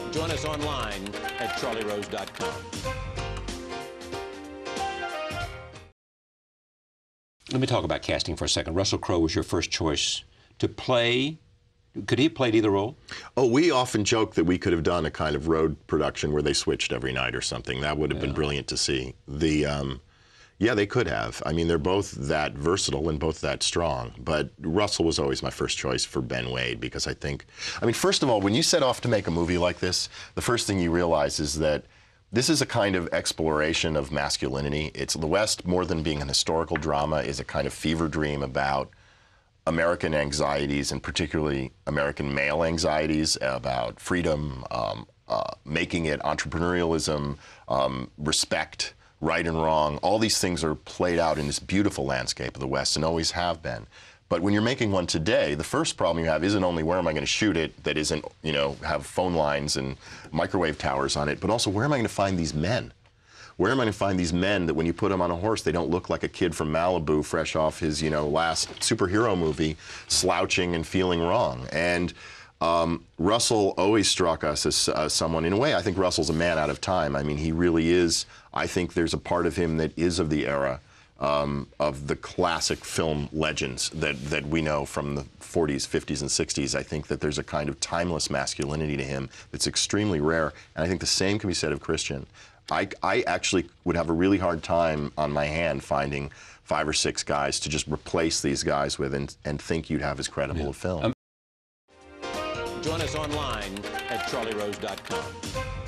Join us online at charlierose.com. Let me talk about casting for a second. Russell Crowe was your first choice to play. Could he have played either role? Oh, we often joke that we could have done a kind of road production where they switched every night or something. That would have been brilliant to see. Yeah, they could have. I mean, they're both that versatile and both that strong. But Russell was always my first choice for Ben Wade because I think, first of all, when you set off to make a movie like this, the first thing you realize is that this is a kind of exploration of masculinity. It's the West, more than being an historical drama, is a kind of fever dream about American anxieties, and particularly American male anxieties about freedom, making it, entrepreneurialism, respect, right and wrong. All these things are played out in this beautiful landscape of the West and always have been. But when you're making one today, the first problem you have isn't only where am I going to shoot it that isn't, have phone lines and microwave towers on it, but also where am I going to find these men? Where am I going to find these men that when you put them on a horse, they don't look like a kid from Malibu fresh off his, last superhero movie, slouching and feeling wrong? And Russell always struck us as someone, in a way, I think Russell's a man out of time. I mean, he really is. I think there's a part of him that is of the era of the classic film legends that we know from the 40s, 50s, and 60s. I think that there's a kind of timeless masculinity to him that's extremely rare, and I think the same can be said of Christian. I actually would have a really hard time on my hand finding 5 or 6 guys to just replace these guys with and think you'd have as credible a film. Join us online at charlierose.com.